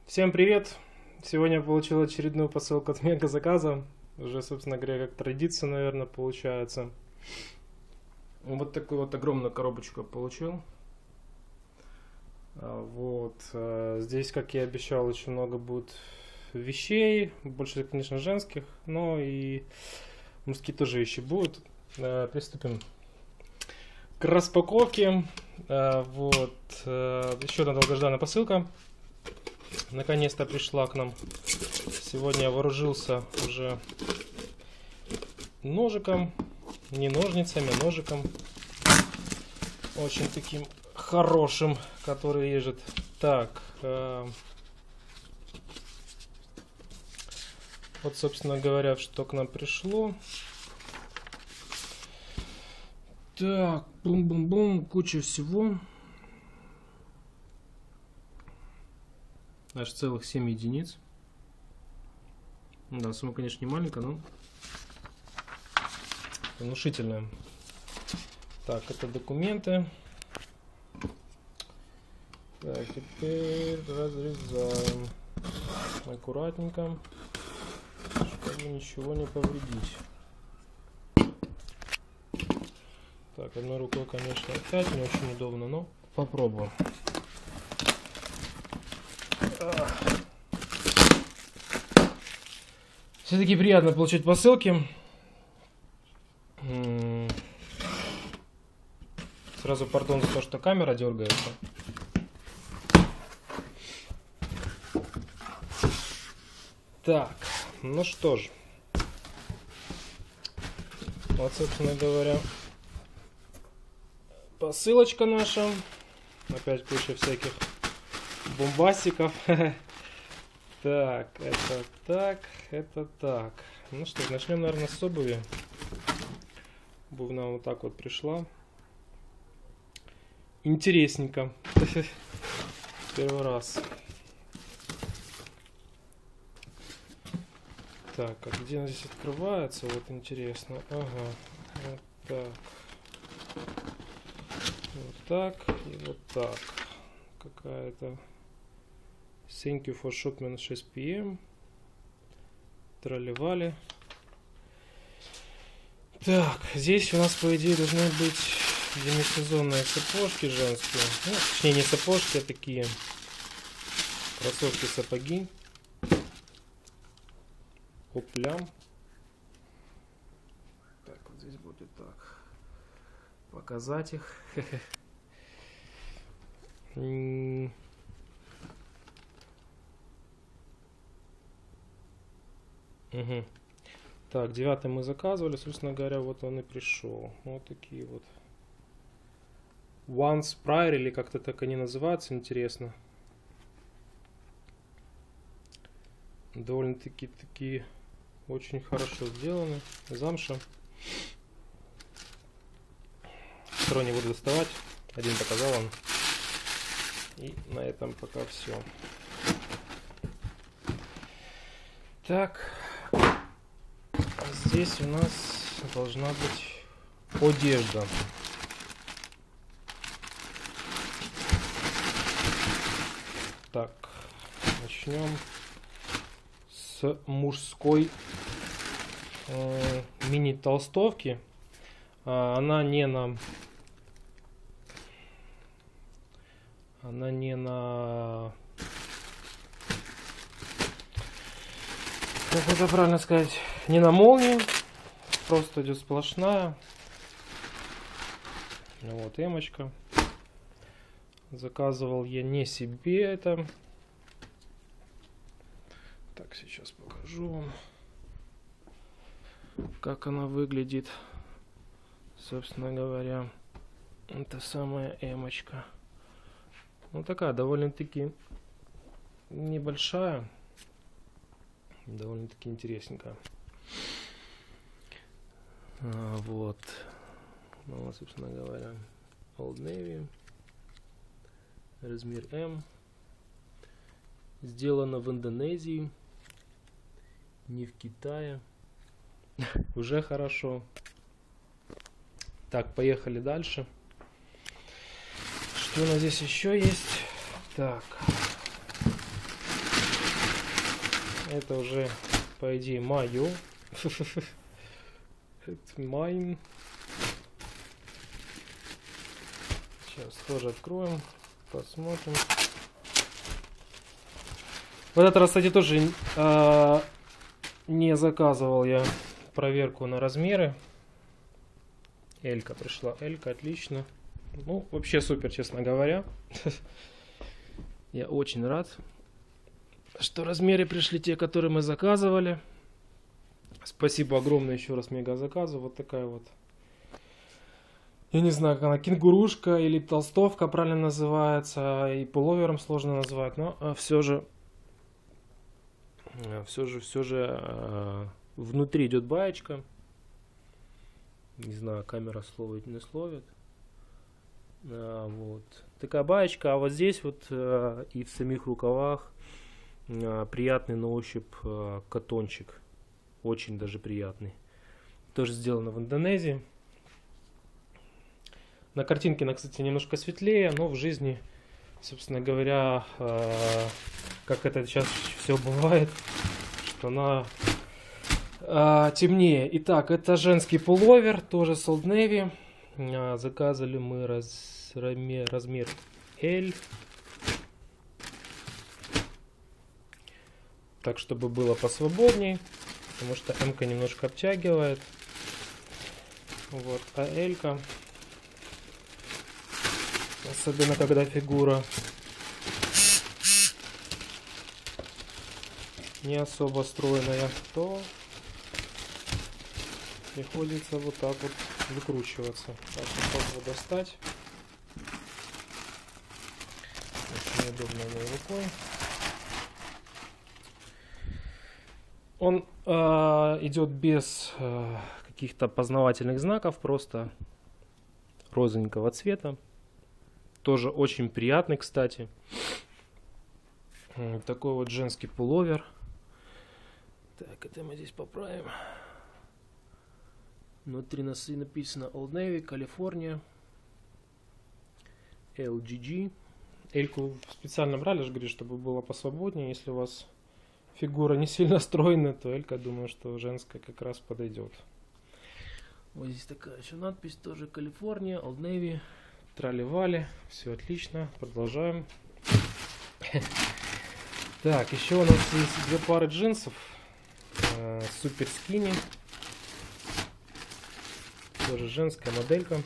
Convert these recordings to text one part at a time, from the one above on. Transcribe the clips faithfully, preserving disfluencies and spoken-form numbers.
Всем привет! Сегодня я получил очередную посылку от Мега заказа. Уже, собственно говоря, как традиция, наверное, получается. Вот такую вот огромную коробочку я получил. Вот. Здесь, как я обещал, очень много будет вещей. Больше, конечно, женских, но и мужские тоже вещи будут. Приступим к распаковке. Вот. Еще одна долгожданная посылка. Наконец-то пришла к нам. Сегодня я вооружился уже ножиком. Не ножницами, а ножиком. Очень таким хорошим, который режет. Так. Э, вот, собственно говоря, что к нам пришло. Так, бум-бум-бум, куча всего. Аж целых семь единиц. Да, сумма, конечно, не маленькая, но внушительная. Так, это документы. Так, теперь разрезаем аккуратненько, чтобы ничего не повредить. Так, одной рукой, конечно, опять не очень удобно, но попробуем. Все-таки приятно получать посылки. Сразу пардон за то, что камера дергается. Так, ну что ж. Вот, собственно говоря, посылочка наша. Опять куча всяких бомбастиков. Так, это так, это так. Ну что ж, начнем, наверное, с обуви. Обувь нам вот так вот пришла. Интересненько. Первый раз. Так, а где она здесь открывается? Вот интересно. Ага. Вот так. Вот так и вот так. Какая-то... Thank you for shop шесть пи эм. Тролливали. Так, здесь у нас, по идее, должны быть демисезонные сапожки женские. Ну, точнее, не сапожки, а такие кроссовки-сапоги. Оплям. Так, вот здесь будет так. Показать их. Угу. Так, девятый мы заказывали, собственно говоря, вот он и пришел. Вот такие вот. Once Prior, или как-то так они называются, интересно. Довольно-таки такие очень хорошо сделаны. Замша. Второй не буду доставать. Один показал он. И на этом пока все. Так. Здесь у нас должна быть одежда. Так, начнем с мужской э, мини-толстовки. А, она не на... Она не на... Как это правильно сказать? Не на молнии. Просто идет сплошная. Вот эмочка. Заказывал я не себе это. Так, сейчас покажу вам, как она выглядит. Собственно говоря, это самая эмочка. Ну, такая довольно-таки небольшая. Довольно-таки интересненькая. А, вот. Ну, собственно говоря, Old Navy. Размер М. Сделано в Индонезии. Не в Китае. Уже хорошо. Так, поехали дальше. Что у нас здесь еще есть? Так. Это уже, по идее, мое. Это mine. Сейчас тоже откроем, посмотрим. В этот раз, кстати, тоже э, не заказывал я проверку на размеры. Элька пришла. Элька, отлично. Ну, вообще супер, честно говоря. Я очень рад, что размеры пришли те, которые мы заказывали. Спасибо огромное еще раз мега заказу. Вот такая вот. Я не знаю, как она, кенгурушка или толстовка правильно называется. И пуловером сложно назвать, но все же, все же, все же внутри идет баечка. Не знаю, камера словит, не словит. А, вот. Такая баечка, а вот здесь вот а, и в самих рукавах а, приятный на ощупь а, катончик. Очень даже приятный. Тоже сделано в Индонезии. На картинке она, кстати, немножко светлее, но в жизни, собственно говоря, а, как это сейчас все бывает, что она а, темнее. Итак, это женский пуловер, тоже с Old Navy. А, заказали мы раз, размер, размер L. Так, чтобы было посвободней, потому что М-ка немножко обтягивает. Вот, а L-ка, особенно когда фигура не особо стройная, то приходится вот так вот выкручиваться. Так, попробую достать. Очень удобно моей рукой. Он э, идет без э, каких-то познавательных знаков, просто розовенького цвета. Тоже очень приятный, кстати. Такой вот женский пуловер. Так, это мы здесь поправим. Внутри носы написано Old Navy, Калифорния. эл джи джи. Эльку специально брали, же говорит, чтобы было посвободнее. Если у вас фигура не сильно стройная, то Элька, думаю, что женская как раз подойдет. Вот здесь такая еще надпись, тоже Калифорния, Old Navy, трали-вали. Все отлично, продолжаем. Так, еще у нас есть две пары джинсов. Супер скини. Тоже женская моделька.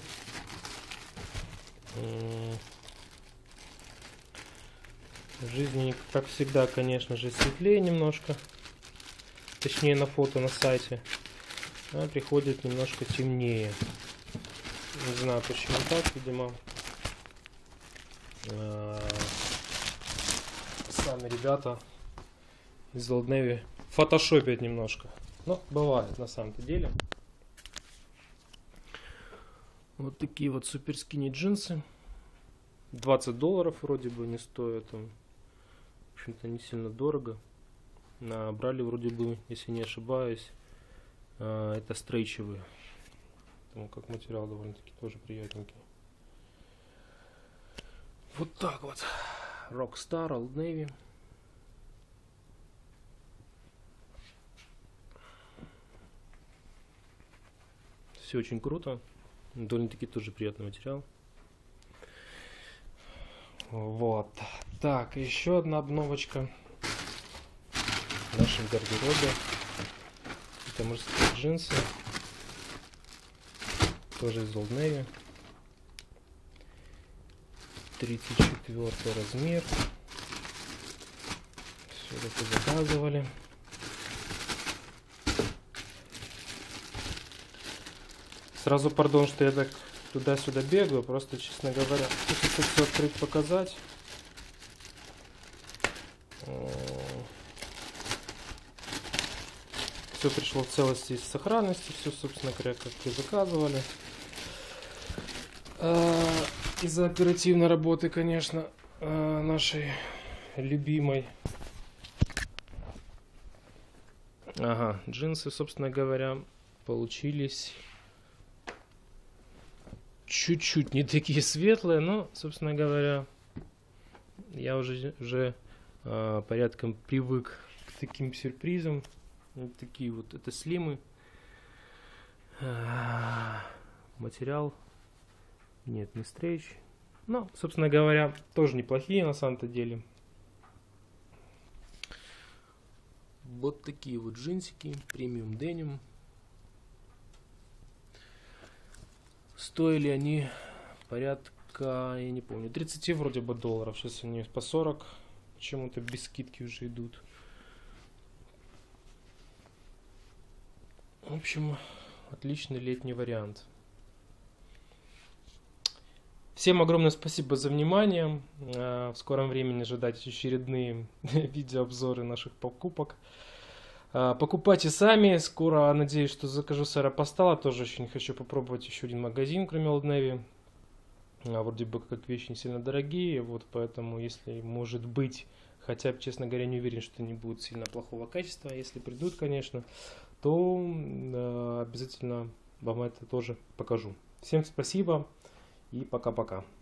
В жизни, как всегда, конечно же, светлее немножко. Точнее, на фото на сайте. А приходит немножко темнее. Не знаю, почему так, видимо. Сами ребята из Old Navy фотошопят немножко. Но бывает на самом-то деле. Вот такие вот супер скини джинсы. двадцать долларов вроде бы не стоят. В общем-то не сильно дорого. Брали вроде бы, если не ошибаюсь, это стрейчевые. Потому как материал довольно-таки тоже приятненький. Вот так вот. Rockstar, Old Navy. Все очень круто. Довольно-таки тоже приятный материал. Вот. Так, еще одна обновочка в нашем гардеробе. Это мужские джинсы. Тоже из Old Navy. тридцать четвёртый размер. Все это заказывали. Сразу пардон, что я так туда-сюда бегаю. Просто, честно говоря, хочется все открыть, показать. Все пришло в целости и сохранности. Все, собственно говоря, как и заказывали. Из-за оперативной работы, конечно, нашей любимой. Ага, джинсы, собственно говоря, получились чуть-чуть не такие светлые, но, собственно говоря, я уже, уже порядком привык к таким сюрпризом. Вот такие вот, это слимы. Материал. Нет, не стрейч. Ну, собственно говоря, тоже неплохие на самом-то деле. Вот такие вот джинсики, премиум деним. Стоили они порядка, я не помню, тридцать вроде бы долларов. Сейчас они по сорок. Почему-то без скидки уже идут. В общем, отличный летний вариант. Всем огромное спасибо за внимание. В скором времени ожидайте очередные видеообзоры наших покупок. Покупайте сами. Скоро, надеюсь, что закажу с Аэропостала. Тоже очень хочу попробовать еще один магазин, кроме Old Navy. Вроде бы как вещи не сильно дорогие. Вот поэтому, если может быть, хотя, честно говоря, не уверен, что они будут сильно плохого качества. Если придут, конечно, то обязательно вам это тоже покажу. Всем спасибо и пока-пока.